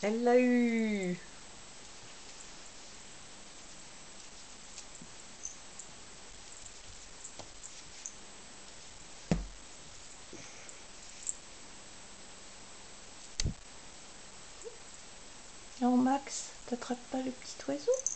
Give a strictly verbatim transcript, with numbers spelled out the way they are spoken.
Elle l'a eu. Non, Max, t'attrapes pas le petit oiseau?